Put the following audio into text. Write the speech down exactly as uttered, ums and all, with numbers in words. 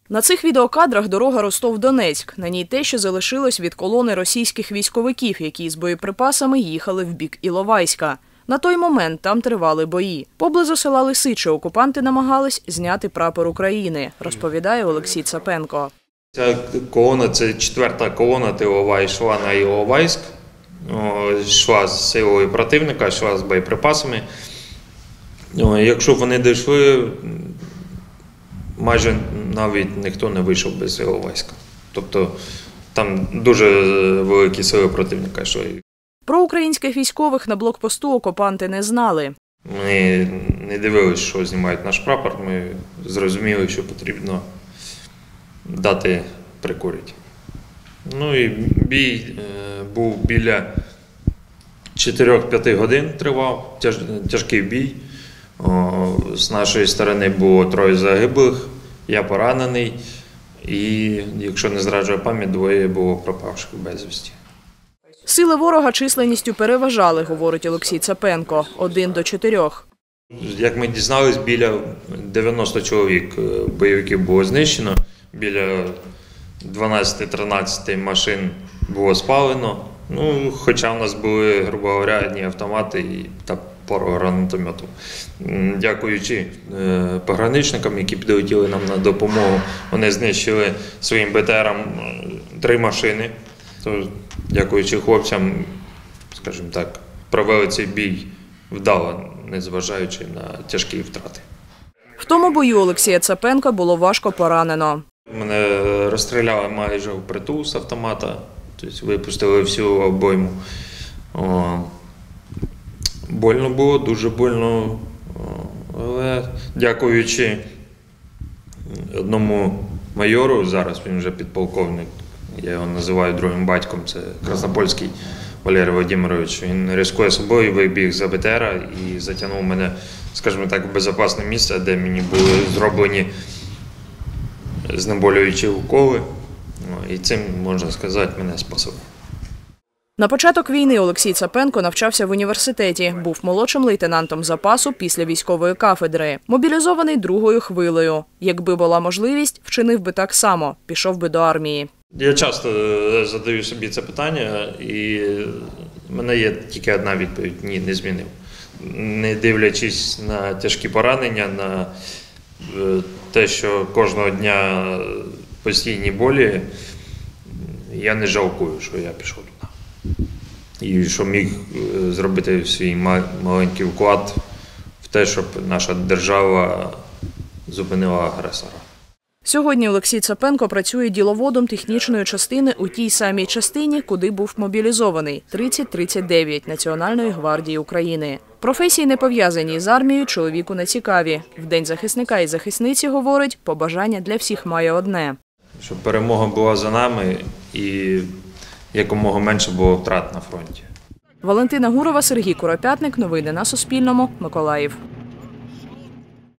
На цих відеокадрах дорога Ростов-Донецьк. На ній те, що залишилось від колони російських військовиків, які з боєприпасами їхали в бік Іловайська. На той момент там тривали бої. Поблизу села Лисиче окупанти намагались зняти прапор України, розповідає Олексій Цапенко. Ця колона – це четверта колона тилова, йшла на Іловайськ, йшла з силою противника, йшла з боєприпасами. Якщо вони дійшли, майже навіть ніхто не вийшов без Іловайська. Тобто там дуже великі сили противника йшли. Про українських військових на блокпосту окупанти не знали. Ми не дивилися, що знімають наш прапор, ми зрозуміли, що потрібно дати прикурити. Ну і бій був біля чотирьох-п'яти годин тривав, тяж, тяжкий бій. О, з нашої сторони було троє загиблих, я поранений і, якщо не зраджує пам'ять, двоє було пропавших безвісті. Сили ворога численністю переважали, говорить Олексій Цапенко, один до чотирьох. Як ми дізнались, біля дев'яноста чоловік бойовиків було знищено, біля дванадцяти-тринадцяти машин було спалено. Ну, хоча в нас були, грубо говоря, одні автомати та пару гранатометів. Дякуючи пограничникам, які підлетіли нам на допомогу, вони знищили своїм Б Т Рам три машини. Тож, дякуючи хлопцям, скажімо так, провели цей бій вдало, незважаючи на тяжкі втрати. В тому бою Олексія Цапенка було важко поранено. Мене розстріляли майже впритул з автомата, тобто випустили всю обойму. О, больно було, дуже больно, але дякуючи одному майору, зараз він вже підполковник, я його називаю другим батьком, це Краснопольський Валерій Володимирович. Він ризикує собою, вибіг з Б Т Р і затягнув мене, скажімо так, в безпечне місце, де мені були зроблені знеболюючі уколи. І цим, можна сказати, мене спасали. На початок війни Олексій Цапенко навчався в університеті. Був молодшим лейтенантом запасу після військової кафедри. Мобілізований другою хвилею. Якби була можливість, вчинив би так само. Пішов би до армії. Я часто задаю собі це питання, і в мене є тільки одна відповідь – ні, не змінив. Не дивлячись на тяжкі поранення, на те, що кожного дня постійні болі, я не жалкую, що я пішов туди. І що міг зробити свій маленький вклад в те, щоб наша держава зупинила агресора. Сьогодні Олексій Цапенко працює діловодом технічної частини у тій самій частині, куди був мобілізований – тридцять тридцять дев'ять Національної гвардії України. Професії не пов'язані з армією, чоловіку не цікаві. В День захисника і захисниці, говорить, побажання для всіх має одне. Щоб перемога була за нами і якомога менше було втрат на фронті. Валентина Гурова, Сергій Куропятник. Новини на Суспільному. Миколаїв.